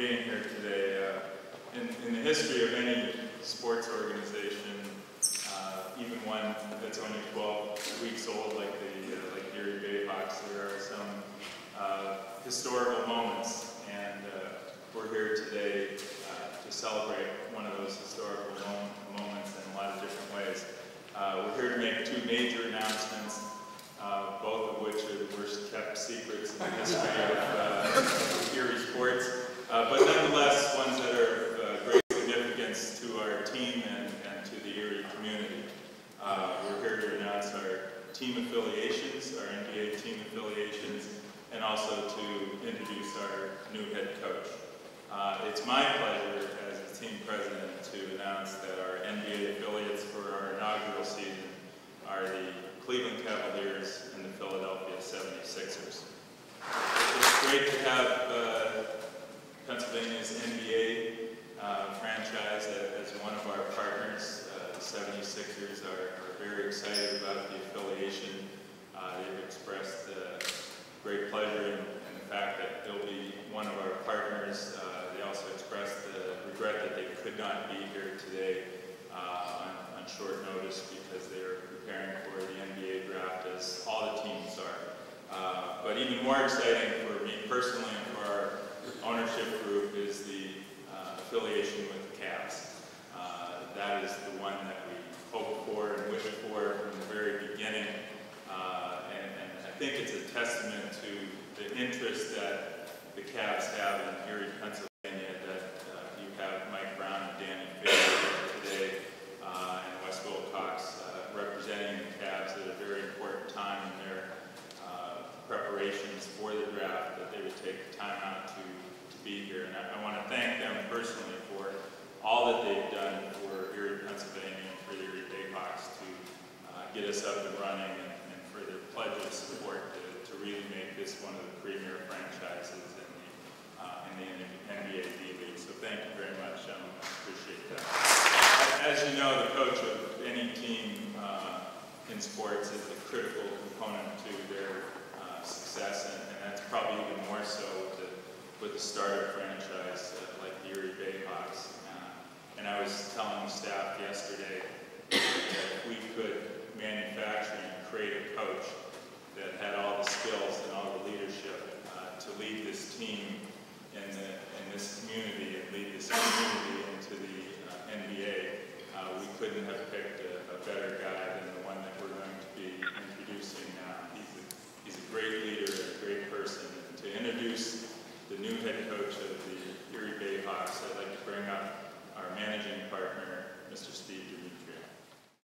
being here today. In the history of any sports organization, even one that's only 12 weeks old, like the Erie Bayhawks, there are some historical moments, and we're here today to celebrate one of those historical moments in a lot of different ways. We're here to make two major announcements, both of which are the worst kept secrets in the history of Erie sports, but nonetheless ones that are of great significance to our team and to the Erie community. We're here to announce our team affiliations, our NBA team affiliations, and also to introduce our new head coach. It's my pleasure as the team president to announce that our NBA affiliates for our inaugural season are the Cleveland Cavaliers and the Philadelphia 76ers. It's great to have Pennsylvania's NBA franchise as one of our partners. The 76ers are very excited about the affiliation. They've expressed great pleasure in the fact that they'll be one of our partners. They also expressed the regret that they could not be here today on short notice because they're preparing for the NBA draft, as all the teams are. But even more exciting for me personally and for our ownership group is the affiliation with the Cavs. That is the one that we hoped for and wished for from the very beginning. And I think it's a testament to the interest that the Cavs have in Erie, Pennsylvania, that you have Mike Brown and Danny Fisher today and Wes Wilcox representing the Cavs at a very important time in their preparations for the draft, that they would take the time out to be here. And I want to thank them personally for all that they've done for Erie, Pennsylvania, and for the Erie Bayhawks to get us up and running, and for their pledge of support to really make this one of the premier franchises in the NBA D-League. So thank you very much, gentlemen. I appreciate that. As you know, the coach of any team in sports is a critical component to their success, and that's probably even more so with the startup franchise like the Erie Bayhawks. And I was telling the staff yesterday that if we could manufacture and create a coach that had all the skills and all the leadership to lead this team in this community and lead this community into the NBA, we couldn't have picked a better guy than the one that we're going to be introducing now. He's a great leader and a great person. And to introduce the new head coach of the Erie Bayhawks, I'd like to bring up our managing partner, Mr. Steve D'Amico.